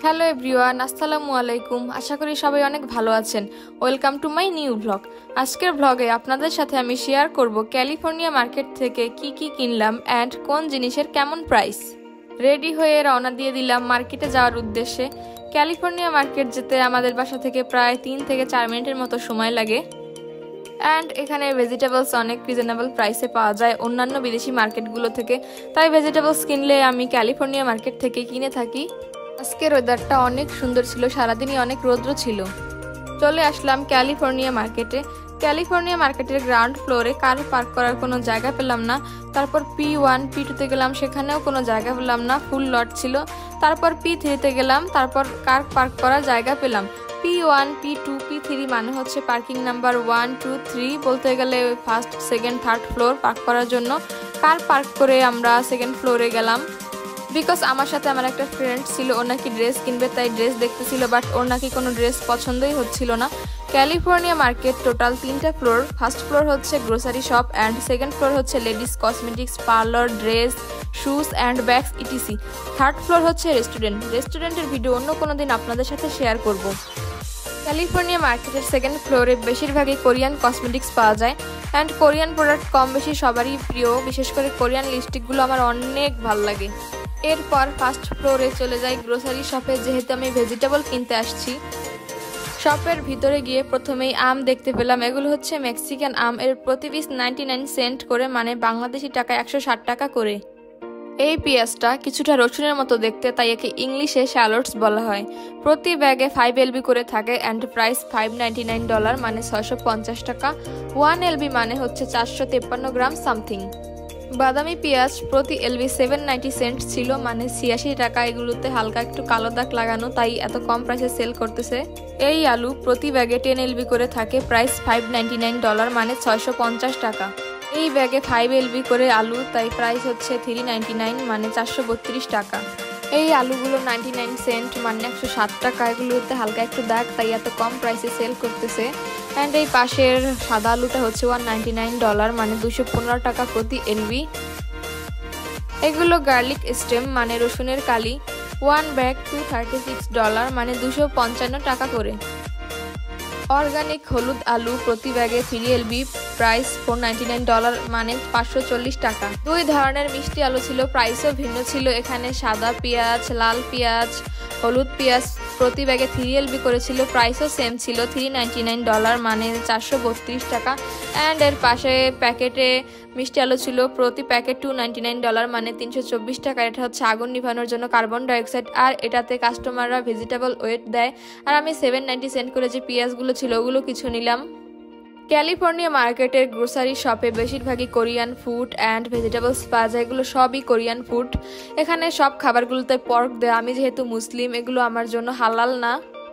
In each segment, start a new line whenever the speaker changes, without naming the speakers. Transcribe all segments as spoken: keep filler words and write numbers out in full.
Hello everyone, আসসালামু আলাইকুম। আশা করি সবাই অনেক ভালো আছেন। Welcome to my new blog. আজকের ব্লগে আপনাদের সাথে আমি শেয়ার করব ক্যালিফোর্নিয়া মার্কেট থেকে কি কি কিনলাম অ্যান্ড কোন জিনিসের কেমন প্রাইস। রেডি হয়ে রওনা দিয়ে দিলাম মার্কেটে যাওয়ার উদ্দেশ্যে। ক্যালিফোর্নিয়া মার্কেট যেতে আমাদের বাসা থেকে প্রায় তিন থেকে চার মিনিটের মতো সময় লাগে। অ্যান্ড এখানে ভেজিটেবলস অনেক রিজনেবল প্রাইসে পাওয়া যায় অন্যান্য বিদেশি মার্কেটগুলো থেকে, তাই ভেজিটেবলস কিনলে আমি ক্যালিফোর্নিয়া মার্কেট থেকে কিনে থাকি। আজকের ওয়েদারটা অনেক সুন্দর ছিল, সারাদিনই অনেক রৌদ্র ছিল। চলে আসলাম ক্যালিফোর্নিয়া মার্কেটে। ক্যালিফোর্নিয়া মার্কেটের গ্রাউন্ড ফ্লোরে কার পার্ক করার কোনো জায়গা পেলাম না। তারপর পি ওয়ান পি টুতে গেলাম, সেখানেও কোনো জায়গা পেলাম না, ফুল লট ছিল। তারপর পি থ্রিতে গেলাম, তারপর কার পার্ক করার জায়গা পেলাম। P one P two P three মানে হচ্ছে parking number one two three, বলতে গেলে first second third floor park করার জন্য। কার পার্ক করে আমরা সেকেন্ড ফ্লোরে গেলাম, বিকজ আমার সাথে আমার একটা ফ্রেন্ড ছিল, ও নাকি ড্রেস কিনবে, তাই ড্রেস দেখতেছিল, বাট ওর নাকি কোনো ড্রেস পছন্দই হচ্ছিল না। ক্যালিফোর্নিয়া মার্কেট টোটাল তিনটা ফ্লোর। ফার্স্ট ফ্লোর হচ্ছে grocery shop and second floor হচ্ছে ladies cosmetics, parlour, dress, shoes and bags ETC. Third floor হচ্ছে রেস্টুরেন্ট। রেস্টুরেন্টের ভিডিও অন্য কোনো দিন আপনাদের সাথে শেয়ার করব। ক্যালিফোর্নিয়া মার্কেটের সেকেন্ড ফ্লোরে বেশিরভাগই কোরিয়ান কসমেটিক্স পাওয়া যায় অ্যান্ড কোরিয়ান প্রোডাক্ট কম বেশি সবারই প্রিয়, বিশেষ করে কোরিয়ান লিপস্টিকগুলো আমার অনেক ভালো লাগে। এরপর ফার্স্ট ফ্লোরে চলে যাই গ্রোসারি শপে, যেহেতু আমি ভেজিটেবল কিনতে আসছি। শপের ভিতরে গিয়ে প্রথমেই আম দেখতে পেলাম। এগুলো হচ্ছে মেক্সিকান আম, এর প্রতি পিস নাইনটি নাইন সেন্ট করে, মানে বাংলাদেশি টাকা একশো ষাট টাকা করে। এই পেঁয়াজটা কিছুটা রসুনের মতো দেখতে, তাই একে ইংলিশে শ্যালোটস বলা হয়। প্রতি ব্যাগে ফাইভ এলবি করে থাকে and price five ninety nine dollar মানে ছয়শো পঞ্চাশ টাকা। ওয়ান এলবি মানে হচ্ছে চারশো তেপ্পান্ন গ্রাম সামথিং। বাদামি পেঁয়াজ প্রতি এলবি সেভেন নাইনটি সেন্ট ছিল, মানে ছিয়াশি টাকা। এগুলোতে হালকা একটু কালো দাগ লাগানো, তাই এত কম প্রাইসে সেল করতেছে। এই আলু প্রতি ব্যাগে টেন এলবি করে থাকে, price five ninety nine dollar মানে ছয়শো পঞ্চাশ টাকা। এই ব্যাগে ফাইভ এলবি করে আলু, তাই প্রাইস হচ্ছে থ্রি নাইনটি নাইন মানে চারশো বত্রিশ টাকা। এই আলুগুলো নাইনটি নাইন সেন্ট মানে একশো ষাট টাকা। এগুলোতে হালকা একটু দাগ, তাই এত কম প্রাইসে সেল করতেছে। অ্যান্ড এই পাশের সাদা আলুটা হচ্ছে ওয়ান নাইনটি নাইন ডলার মানে দুশো পনেরো টাকা প্রতি এলবি। এগুলো গার্লিক স্টেম মানে রসুনের কালি, one bag two thirty six dollar মানে দুশো পঞ্চান্ন টাকা করে। অর্গানিক হলুদ আলু প্রতি ব্যাগে three LB, price four ninety nine dollar মানে পাঁচশো চল্লিশ টাকা। দুই ধরনের মিষ্টি আলু ছিল, প্রাইসও ভিন্ন ছিল। এখানে সাদা পেঁয়াজ, লাল পেঁয়াজ, হলুদ পেঁয়াজ প্রতি ব্যাগে থ্রি এলবি করেছিল, প্রাইসও সেম ছিল থ্রি নাইনটি নাইন ডলার মানে চারশো বত্রিশ টাকা। অ্যান্ড এর পাশে প্যাকেটে মিষ্টি আলু ছিল, প্রতি packet two ninety nine dollar মানে তিনশো চব্বিশ টাকা। এটা হচ্ছে আগুন নিভানোর জন্য কার্বন ডাইঅক্সাইড, আর এটাতে কাস্টমাররা ভেজিটেবল ওয়েট দেয়। আর আমি সেভেন নাইনটি সেন্ট করে যে পেঁয়াজগুলো ছিল ওগুলো কিছু নিলাম। ক্যালিফোর্নিয়া মার্কেটের গ্রোসারি শপে বেশিরভাগই কোরিয়ান ফুড অ্যান্ড ভেজিটেবলস পাওয়া যায়। এগুলো সবই কোরিয়ান ফুড। এখানে সব খাবারগুলোতে পর্ক দেয়। আমি যেহেতু মুসলিম, এগুলো আমার জন্য হালাল না।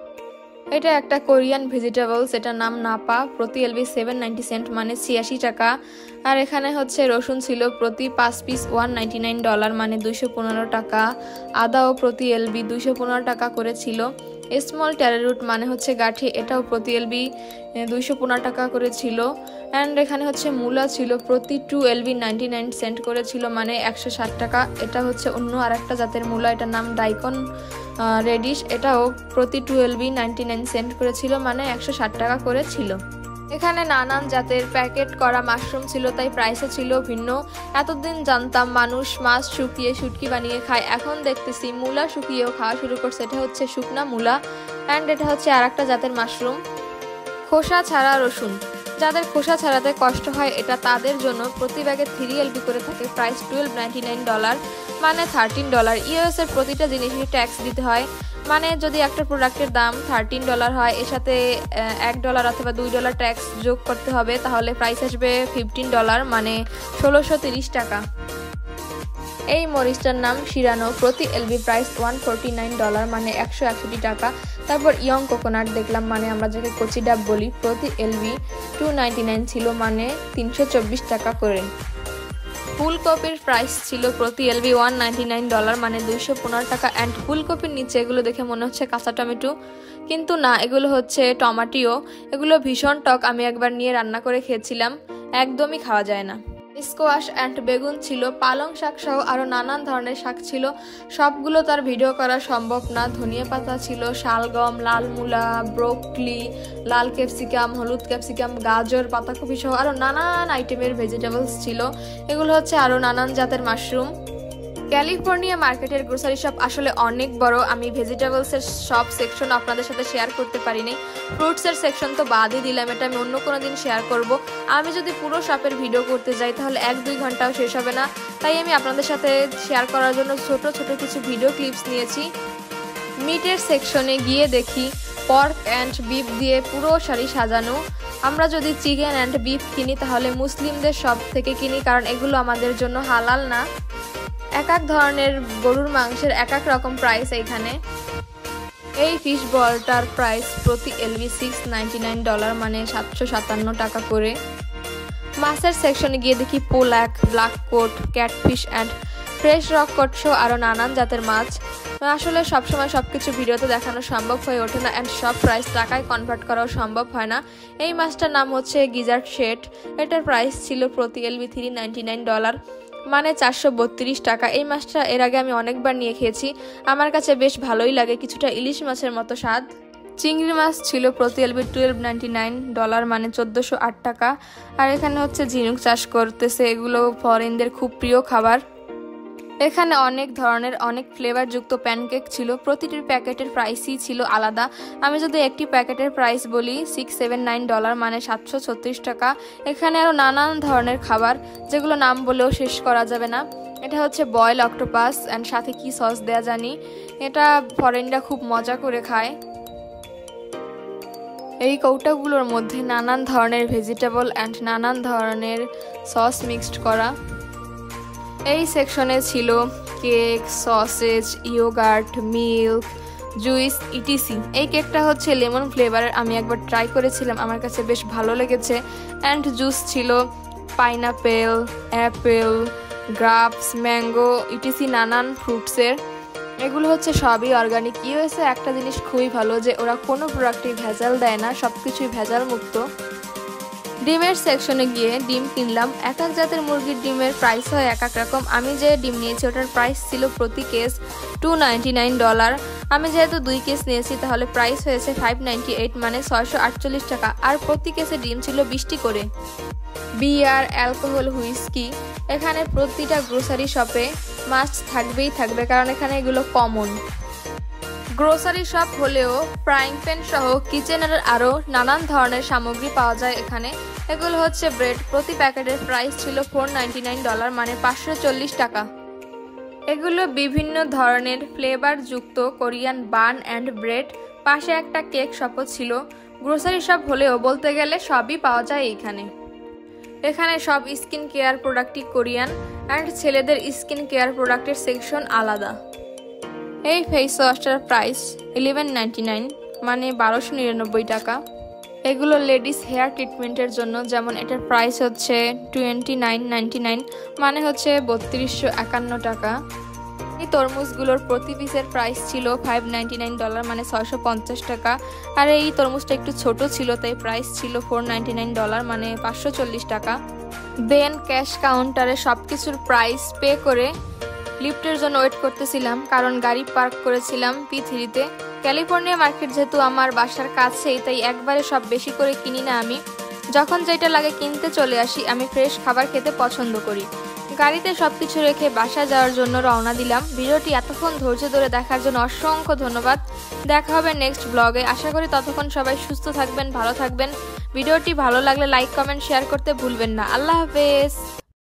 এটা একটা কোরিয়ান ভেজিটেবলস, এটার নাম নাপা, প্রতি এলবি সেভেন নাইনটি সেন্ট মানে ছিয়াশি টাকা। আর এখানে হচ্ছে রসুন ছিল প্রতি পাঁচ piece one ninety nine dollar মানে দুইশো পনেরো টাকা। আদাও প্রতি এলবি দুইশো পনেরো টাকা করে ছিল। স্মল ট্যারেরুট মানে হচ্ছে গাঠি, এটাও প্রতি এলবি দুইশো পনেরো টাকা করে ছিল। অ্যান্ড এখানে হচ্ছে মূলা ছিল প্রতি two LB ninety nine cent করে ছিল, মানে একশো ষাট টাকা। এটা হচ্ছে অন্য আর একটা জাতের মূলা, এটার নাম ডাইকন রেডিশ, এটাও প্রতি two LB ninety nine cent করেছিল, মানে একশো ষাট টাকা করে ছিল। এখানে নানান জাতের প্যাকেট করা মাশরুম ছিল, তাই প্রাইসও ছিল ভিন্ন। এতদিন জানতাম মানুষ মাছ শুকিয়ে শুটকি বানিয়ে খায়, এখন দেখতেছি মূলা শুকিয়েও খাওয়া শুরু করছে। এটা হচ্ছে শুকনা মূলা অ্যান্ড এটা হচ্ছে আর একটা জাতের মাশরুম। খোসা ছাড়া রসুন, যাদের খোসা ছাড়াতে কষ্ট হয় এটা তাদের জন্য। প্রতি ব্যাগে থ্রি এলবি করে থাকে, price twelve ninety nine dollar মানে থার্টিন ডলার। ইউএস এর প্রতিটা জিনিসই ট্যাক্স দিতে হয়, মানে যদি একটা প্রোডাক্টের দাম থার্টিন ডলার হয়, এর সাথে এক ডলার অথবা দুই ডলার ট্যাক্স যোগ করতে হবে, তাহলে প্রাইস আসবে ফিফটিন ডলার মানে ষোলোশো তিরিশ টাকা। এই মরিচটার নাম শিরানো, প্রতি LB price one forty nine dollar মানে একশো একষট্টি টাকা। তারপর ইয়ং কোকোনাট দেখলাম, মানে আমরা যাকে কচি ডাব বলি, প্রতি এলবি টু নাইনটি নাইন ছিল মানে তিনশো চব্বিশ টাকা করে। ফুলকপির প্রাইস ছিল প্রতি LB one ninety nine dollar মানে দুইশো পনেরো টাকা। অ্যান্ড ফুলকপির নিচে এগুলো দেখে মনে হচ্ছে কাঁচা টমেটো, কিন্তু না, এগুলো হচ্ছে টমাটিও। এগুলো ভীষণ টক, আমি একবার নিয়ে রান্না করে খেয়েছিলাম, একদমই খাওয়া যায় না। স্কোয়াশ অ্যান্ড বেগুন ছিল, পালং শাক সহ আরও নানান ধরনের শাক ছিল। সবগুলো তার ভিডিও করা সম্ভব না। ধনিয়া পাতা ছিল, শালগম, লাল মূলা, ব্রোকলি, লাল ক্যাপসিকাম, হলুদ ক্যাপসিকাম, গাজর, পাতাকপি সহ আরও নানান আইটেমের ভেজিটেবলস ছিল। এগুলো হচ্ছে আরও নানান জাতের মাশরুম। ক্যালিফোর্নিয়া মার্কেটের গ্রোসারি শপ আসলে অনেক বড়। আমি ভেজিটেবলসের সব সেকশন আপনাদের সাথে শেয়ার করতে পারিনি। ফ্রুটসের সেকশন তো বাদই দিলাম, এটা আমি অন্য কোনো দিন শেয়ার করব। আমি যদি পুরো শপের ভিডিও করতে যাই তাহলে এক দুই ঘন্টাও শেষ হবে না। তাই আমি আপনাদের সাথে শেয়ার করার জন্য ছোট ছোট কিছু ভিডিও ক্লিপস নিয়েছি। মিটের সেকশনে গিয়ে দেখি পর্ক অ্যান্ড বিফ দিয়ে পুরো শাড়ি সাজানো। আমরা যদি চিকেন অ্যান্ড বিফ কিনি তাহলে মুসলিমদের শপ থেকে কিনি, কারণ এগুলো আমাদের জন্য হালাল না। এক এক ধরনের গরুর মাংসের এক এক রকম প্রাইস এইখানে। এই ফিশ বলটার প্রাইস প্রতি LB six ninety nine dollar, মানে সাতশো সাতান্ন টাকা করে। মাছের সেকশনে গিয়ে দেখি pollock, black cod, catfish and fresh rock cod সহ আরও নানান জাতের মাছ। আসলে সবসময় সব কিছু ভিডিওতে দেখানো সম্ভব হয়ে ওঠে না, অ্যান্ড সব প্রাইস টাকায় কনভার্ট করাও সম্ভব হয় না। এই মাছটার নাম হচ্ছে গিজার্ড শেট। এটার প্রাইস ছিল প্রতি LB three ninety nine dollar, মানে চারশো বত্রিশ টাকা। এই মাছটা এর আগে আমি অনেকবার নিয়ে খেয়েছি, আমার কাছে বেশ ভালোই লাগে, কিছুটা ইলিশ মাছের মতো স্বাদ। চিংড়ি মাছ ছিল প্রতি LB twelve ninety nine dollar, মানে চোদ্দোশো আট টাকা। আর এখানে হচ্ছে ঝিনুক চাষ করতেছে, এগুলো ফরেনদের খুব প্রিয় খাবার। এখানে অনেক ধরনের অনেক ফ্লেভারযুক্ত প্যানকেক ছিল, প্রতিটির প্যাকেটের প্রাইসই ছিল আলাদা। আমি যদি একটি প্যাকেটের প্রাইস বলি সিক্স সেভেন নাইন ডলার, মানে সাতশো ছত্রিশ টাকা। এখানে আরও নানান ধরনের খাবার, যেগুলো নাম বলেও শেষ করা যাবে না। এটা হচ্ছে বয়েল অক্টোপাস অ্যান্ড সাথে কি সস দেয়া জানি, এটা ফরেনরা খুব মজা করে খায়। এই কৌটাগুলোর মধ্যে নানান ধরনের ভেজিটেবল অ্যান্ড নানান ধরনের সস মিক্সড করা। এই সেকশনে ছিল cake, sausage, yogurt, milk, juice, ETC. এই কেকটা হচ্ছে লেমন ফ্লেভারের, আমি একবার ট্রাই করেছিলাম, আমার কাছে বেশ ভালো লেগেছে। অ্যান্ড জুস ছিল pineapple, apple, grapes, mango, ETC নানান ফ্রুটসের। এগুলো হচ্ছে সবই অর্গানিক। ইউএসএ একটা জিনিস খুবই ভালো যে ওরা কোনো প্রোডাক্টই ভেজাল দেয় না, সব কিছুই ভেজাল মুক্ত। ডিমের সেকশনে গিয়ে ডিম কিনলাম। এক এক জাতের মুরগির ডিমের প্রাইস হয় এক এক রকম। আমি যে ডিম নিয়েছি ওটার প্রাইস ছিল প্রতি case two ninety nine dollar. আমি যেহেতু দুই কেস নিয়েছি তাহলে প্রাইস হয়েছে ফাইভ নাইনটি এইট, মানে ছয়শো আটচল্লিশ টাকা। আর প্রতি কেসে ডিম ছিল বিশটি করে। বিয়ার, অ্যালকোহল, হুইস্কি, এখানে প্রতিটা গ্রোসারি শপে মাস্ট থাকবেই থাকবে, কারণ এখানে এগুলো কমন। গ্রোসারি শপ হলেও ফ্রাইং প্যান সহ কিচেনের আরও নানান ধরনের সামগ্রী পাওয়া যায় এখানে। এগুলো হচ্ছে ব্রেড, প্রতি প্যাকেটের প্রাইস ছিল ফোর নাইনটি নাইন ডলার, মানে পাঁচশো চল্লিশ টাকা। এগুলো বিভিন্ন ধরনের ফ্লেভার যুক্ত কোরিয়ান বান অ্যান্ড ব্রেড। পাশে একটা কেক শপও ছিল। গ্রোসারি শপ হলেও বলতে গেলে সবই পাওয়া যায় এইখানে। এখানে সব স্কিন কেয়ার প্রোডাক্টই কোরিয়ান, অ্যান্ড ছেলেদের স্কিন কেয়ার প্রোডাক্টের সেকশন আলাদা। এই ফেস ওয়াশটার প্রাইস ইলেভেন নাইনটি নাইন, মানে বারোশো নিরানব্বই টাকা। এগুলো লেডিস হেয়ার ট্রিটমেন্টের জন্য, যেমন এটার প্রাইস হচ্ছে টোয়েন্টি নাইন নাইনটি নাইন, মানে হচ্ছে বত্রিশশো একান্ন টাকা। এই তরমুজগুলোর প্রতি পিসের প্রাইস ছিল ফাইভ নাইনটি নাইন ডলার, মানে ছয়শো পঞ্চাশ টাকা। আর এই তরমুজটা একটু ছোট ছিল তাই প্রাইস ছিল ফোর নাইনটি নাইন ডলার, মানে পাঁচশো চল্লিশ টাকা। দেন ক্যাশ কাউন্টারে সব কিছুর প্রাইস পে করে লিফটের জন্য ওয়েট করতেছিলাম, কারণ গাড়ি পার্ক করেছিলাম পি থ্রিতে। ক্যালিফোর্নিয়া মার্কেট যেহেতু আমার বাসার কাছেই, তাই একবারে সব বেশি করে কিনি না আমি। যখন যেটা লাগে কিনতে চলে আসি। আমি ফ্রেশ খাবার খেতে পছন্দ করি। গাড়িতে সব কিছু রেখে বাসা যাওয়ার জন্য রওনা দিলাম। ভিডিওটি এতক্ষণ ধৈর্য ধরে দেখার জন্য অসংখ্য ধন্যবাদ। দেখা হবে নেক্সট ব্লগে। আশা করি ততক্ষণ সবাই সুস্থ থাকবেন, ভালো থাকবেন। ভিডিওটি ভালো লাগলে লাইক, কমেন্ট, শেয়ার করতে ভুলবেন না। আল্লাহ হাফেজ।